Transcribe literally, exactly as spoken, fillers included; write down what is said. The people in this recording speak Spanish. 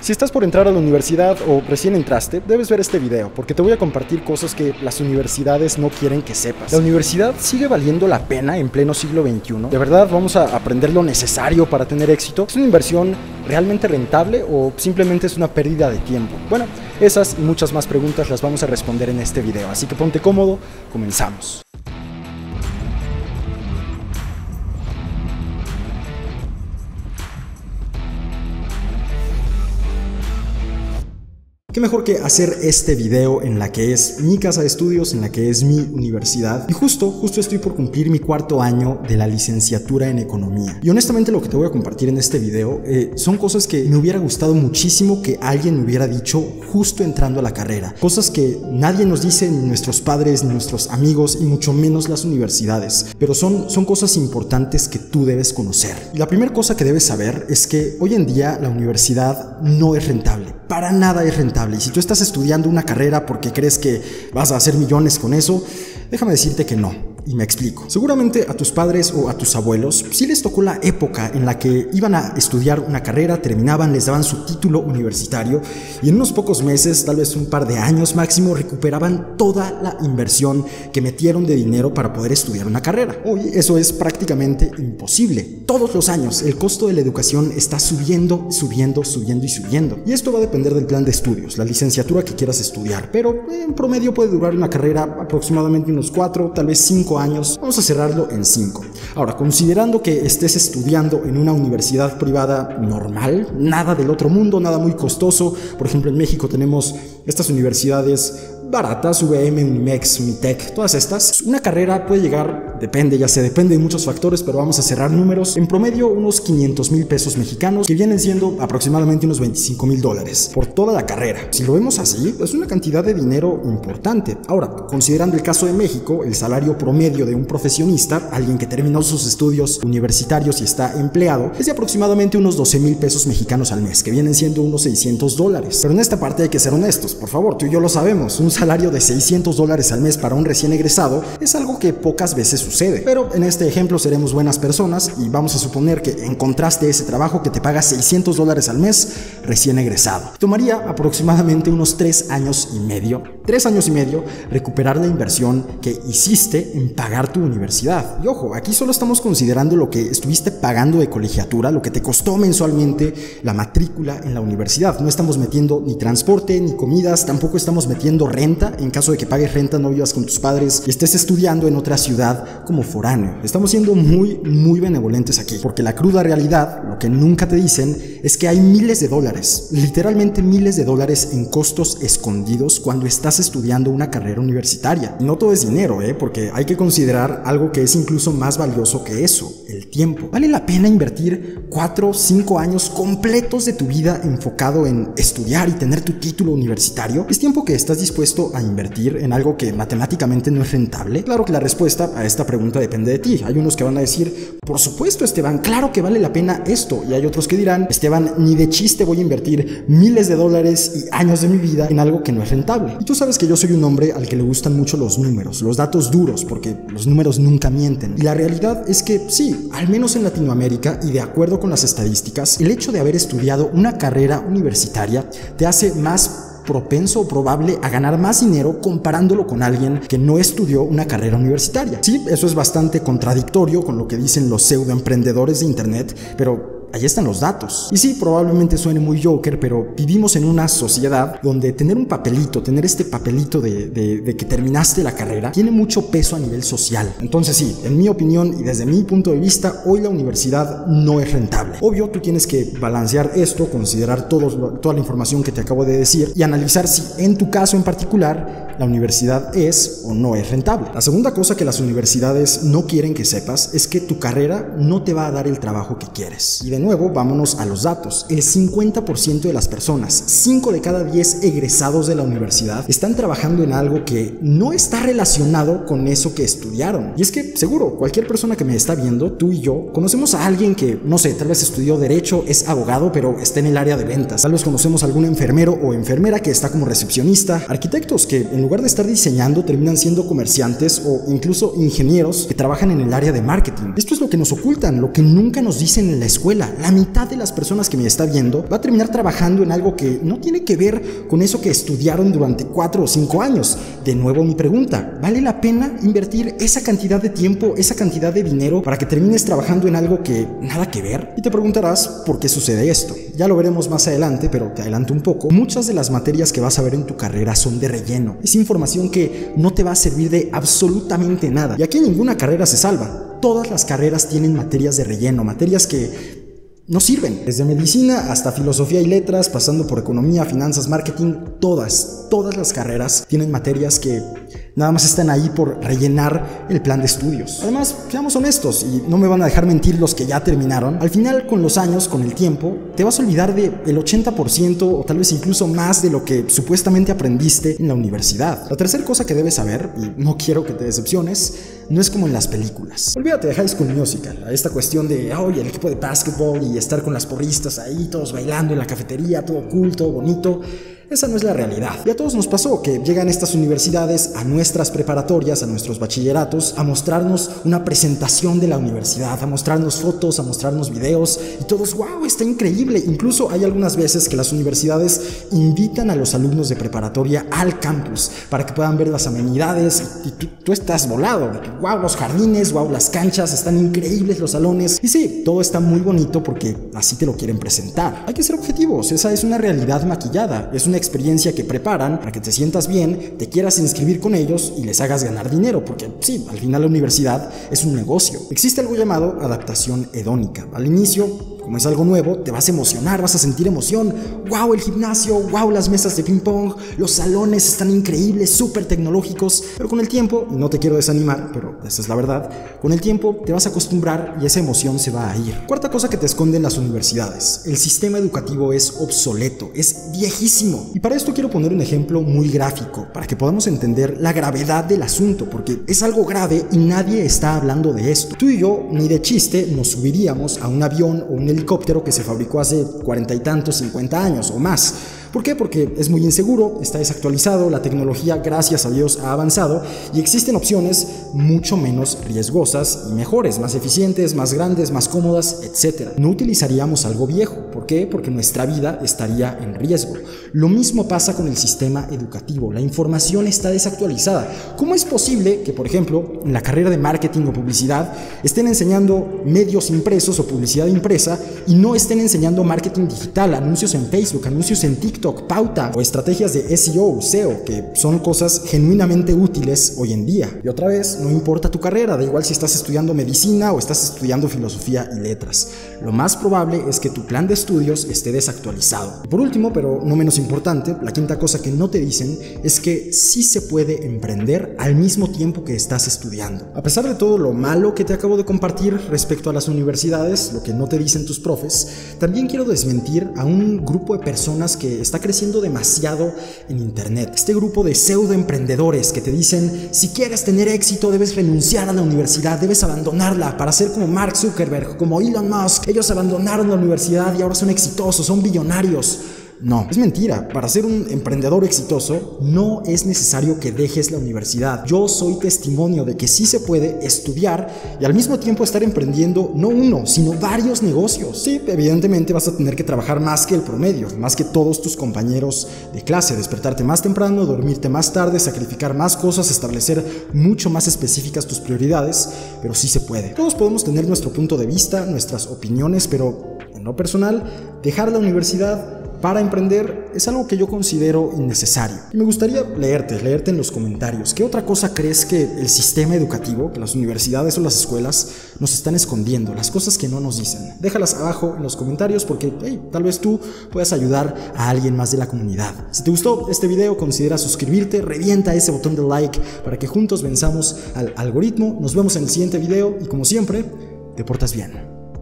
Si estás por entrar a la universidad o recién entraste, debes ver este video, porque te voy a compartir cosas que las universidades no quieren que sepas. ¿La universidad sigue valiendo la pena en pleno siglo veintiuno? ¿De verdad vamos a aprender lo necesario para tener éxito? ¿Es una inversión realmente rentable o simplemente es una pérdida de tiempo? Bueno, esas y muchas más preguntas las vamos a responder en este video, así que ponte cómodo, comenzamos. ¿Qué mejor que hacer este video en la que es mi casa de estudios, en la que es mi universidad? Y justo, justo estoy por cumplir mi cuarto año de la licenciatura en economía. Y honestamente lo que te voy a compartir en este video eh, son cosas que me hubiera gustado muchísimo que alguien me hubiera dicho justo entrando a la carrera. Cosas que nadie nos dice, ni nuestros padres, ni nuestros amigos, y mucho menos las universidades. Pero son, son cosas importantes que tú debes conocer. Y la primera cosa que debes saber es que hoy en día la universidad no es rentable. Para nada es rentable. Y si tú estás estudiando una carrera porque crees que vas a hacer millones con eso, déjame decirte que no. Y me explico. Seguramente a tus padres o a tus abuelos sí les tocó la época en la que iban a estudiar una carrera, terminaban, les daban su título universitario y en unos pocos meses, tal vez un par de años máximo, recuperaban toda la inversión que metieron de dinero para poder estudiar una carrera. Hoy eso es prácticamente imposible. Todos los años el costo de la educación está subiendo, subiendo, subiendo y subiendo. Y esto va a depender del plan de estudios, la licenciatura que quieras estudiar. Pero en promedio puede durar una carrera aproximadamente unos cuatro, tal vez cinco años, vamos a cerrarlo en cinco. Ahora, considerando que estés estudiando en una universidad privada normal, nada del otro mundo, nada muy costoso, por ejemplo en México tenemos estas universidades baratas, U V M, Unimex, Unitec, todas estas. Una carrera puede llegar, depende, ya sé, depende de muchos factores, pero vamos a cerrar números, en promedio unos quinientos mil pesos mexicanos, que vienen siendo aproximadamente unos veinticinco mil dólares por toda la carrera. Si lo vemos así, es una cantidad de dinero importante. Ahora, considerando el caso de México, el salario promedio de un profesionista, alguien que terminó sus estudios universitarios y está empleado, es de aproximadamente unos doce mil pesos mexicanos al mes, que vienen siendo unos seiscientos dólares. Pero en esta parte hay que ser honestos, por favor, tú y yo lo sabemos, un salario de seiscientos dólares al mes para un recién egresado es algo que pocas veces sucede. Pero en este ejemplo seremos buenas personas y vamos a suponer que encontraste ese trabajo que te paga seiscientos dólares al mes recién egresado. Tomaría aproximadamente unos tres años y medio, tres años y medio recuperar la inversión que hiciste en pagar tu universidad. Y ojo, aquí solo estamos considerando lo que estuviste pagando de colegiatura, lo que te costó mensualmente la matrícula en la universidad. No estamos metiendo ni transporte, ni comidas, tampoco estamos metiendo renta. En caso de que pagues renta, no vivas con tus padres y estés estudiando en otra ciudad como foráneo. Estamos siendo muy, muy benevolentes aquí, porque la cruda realidad, lo que nunca te dicen, es que hay miles de dólares, literalmente miles de dólares en costos escondidos cuando estás estudiando una carrera universitaria. Y no todo es dinero, ¿eh? Porque hay que considerar algo que es incluso más valioso que eso, el tiempo. ¿Vale la pena invertir cuatro o cinco años completos de tu vida enfocado en estudiar y tener tu título universitario? ¿Es tiempo que estás dispuesto a invertir en algo que matemáticamente no es rentable? Claro que la respuesta a esta pregunta depende de ti. Hay unos que van a decir, por supuesto, Esteban, claro que vale la pena esto. Y hay otros que dirán, Esteban, ni de chiste voy a invertir miles de dólares y años de mi vida en algo que no es rentable. Y tú sabes que yo soy un hombre al que le gustan mucho los números, los datos duros, porque los números nunca mienten. Y la realidad es que sí, al menos en Latinoamérica y de acuerdo con las estadísticas, el hecho de haber estudiado una carrera universitaria te hace más propenso o probable a ganar más dinero comparándolo con alguien que no estudió una carrera universitaria. Sí, eso es bastante contradictorio con lo que dicen los pseudoemprendedores de internet, pero ahí están los datos. Y sí, probablemente suene muy joker, pero vivimos en una sociedad donde tener un papelito, tener este papelito de, de, de que terminaste la carrera, tiene mucho peso a nivel social. Entonces sí, en mi opinión y desde mi punto de vista, hoy la universidad no es rentable. Obvio, tú tienes que balancear esto, considerar todo, toda la información que te acabo de decir y analizar si en tu caso en particular la universidad es o no es rentable. La segunda cosa que las universidades no quieren que sepas es que tu carrera no te va a dar el trabajo que quieres. Y de nuevo, vámonos a los datos. El cincuenta por ciento de las personas, cinco de cada diez egresados de la universidad, están trabajando en algo que no está relacionado con eso que estudiaron. Y es que, seguro, cualquier persona que me está viendo, tú y yo, conocemos a alguien que, no sé, tal vez estudió Derecho, es abogado, pero está en el área de ventas. Tal vez conocemos a algún enfermero o enfermera que está como recepcionista, arquitectos que en lugar de estar diseñando terminan siendo comerciantes o incluso ingenieros que trabajan en el área de marketing. Esto es lo que nos ocultan, lo que nunca nos dicen en la escuela. La mitad de las personas que me está viendo va a terminar trabajando en algo que no tiene que ver con eso que estudiaron durante cuatro o cinco años. De nuevo mi pregunta, ¿vale la pena invertir esa cantidad de tiempo, esa cantidad de dinero para que termines trabajando en algo que nada que ver? Y te preguntarás por qué sucede esto. Ya lo veremos más adelante, pero te adelanto un poco. Muchas de las materias que vas a ver en tu carrera son de relleno. Es información que no te va a servir de absolutamente nada. Y aquí ninguna carrera se salva. Todas las carreras tienen materias de relleno, materias que no sirven. Desde medicina hasta filosofía y letras, pasando por economía, finanzas, marketing, todas, todas las carreras tienen materias que nada más están ahí por rellenar el plan de estudios. Además, seamos honestos, y no me van a dejar mentir los que ya terminaron, al final, con los años, con el tiempo, te vas a olvidar del ochenta por ciento o tal vez incluso más de lo que supuestamente aprendiste en la universidad. La tercera cosa que debes saber, y no quiero que te decepciones, no es como en las películas. Olvídate de High School Musical, a esta cuestión de, oye, el equipo de básquetbol y estar con las porristas ahí, todos bailando en la cafetería, todo cool, todo bonito. Esa no es la realidad. Y a todos nos pasó que llegan estas universidades a nuestras preparatorias, a nuestros bachilleratos, a mostrarnos una presentación de la universidad, a mostrarnos fotos, a mostrarnos videos, y todos, wow, está increíble. Incluso hay algunas veces que las universidades invitan a los alumnos de preparatoria al campus para que puedan ver las amenidades, y tú, tú estás volado. Wow, los jardines, wow, las canchas, están increíbles los salones. Y sí, todo está muy bonito porque así te lo quieren presentar. Hay que ser objetivos, esa es una realidad maquillada, es una experiencia que preparan para que te sientas bien, te quieras inscribir con ellos y les hagas ganar dinero, porque sí, al final la universidad es un negocio. Existe algo llamado adaptación hedónica. Al inicio, como es algo nuevo, te vas a emocionar, vas a sentir emoción. ¡Wow! El gimnasio, ¡wow! Las mesas de ping pong, los salones están increíbles, súper tecnológicos. Pero con el tiempo, y no te quiero desanimar, pero esa es la verdad, con el tiempo te vas a acostumbrar y esa emoción se va a ir. Cuarta cosa que te esconden las universidades: el sistema educativo es obsoleto, es viejísimo. Y para esto quiero poner un ejemplo muy gráfico, para que podamos entender la gravedad del asunto, porque es algo grave y nadie está hablando de esto. Tú y yo, ni de chiste, nos subiríamos a un avión o un helicóptero que se fabricó hace cuarenta y tantos, cincuenta años o más. ¿Por qué? Porque es muy inseguro, está desactualizado, la tecnología, gracias a Dios, ha avanzado y existen opciones mucho menos riesgosas y mejores, más eficientes, más grandes, más cómodas, etcétera. No utilizaríamos algo viejo. ¿Por qué? Porque nuestra vida estaría en riesgo. Lo mismo pasa con el sistema educativo. La información está desactualizada. ¿Cómo es posible que, por ejemplo, en la carrera de marketing o publicidad estén enseñando medios impresos o publicidad impresa y no estén enseñando marketing digital, anuncios en Facebook, anuncios en TikTok, pauta o estrategias de S E O, S E O, que son cosas genuinamente útiles hoy en día? Y otra vez, no importa tu carrera, da igual si estás estudiando medicina o estás estudiando filosofía y letras. Lo más probable es que tu plan de estudios esté desactualizado. Y por último, pero no menos importante, la quinta cosa que no te dicen es que sí se puede emprender al mismo tiempo que estás estudiando. A pesar de todo lo malo que te acabo de compartir respecto a las universidades, lo que no te dicen tus profes, también quiero desmentir a un grupo de personas que está creciendo demasiado en internet. Este grupo de pseudoemprendedores que te dicen, si quieres tener éxito debes renunciar a la universidad, debes abandonarla para ser como Mark Zuckerberg, como Elon Musk. Ellos abandonaron la universidad y ahora son exitosos, son billonarios. No, es mentira. Para ser un emprendedor exitoso no es necesario que dejes la universidad. Yo soy testimonio de que sí se puede estudiar y al mismo tiempo estar emprendiendo no uno, sino varios negocios. Sí, evidentemente vas a tener que trabajar más que el promedio, más que todos tus compañeros de clase, despertarte más temprano, dormirte más tarde, sacrificar más cosas, establecer mucho más específicas tus prioridades, pero sí se puede. Todos podemos tener nuestro punto de vista, nuestras opiniones, pero en lo personal, dejar la universidad para emprender es algo que yo considero innecesario. Y me gustaría leerte, leerte en los comentarios. ¿Qué otra cosa crees que el sistema educativo, que las universidades o las escuelas nos están escondiendo? Las cosas que no nos dicen. Déjalas abajo en los comentarios porque hey, tal vez tú puedas ayudar a alguien más de la comunidad. Si te gustó este video, considera suscribirte, revienta ese botón de like para que juntos venzamos al algoritmo. Nos vemos en el siguiente video y como siempre, te portas bien.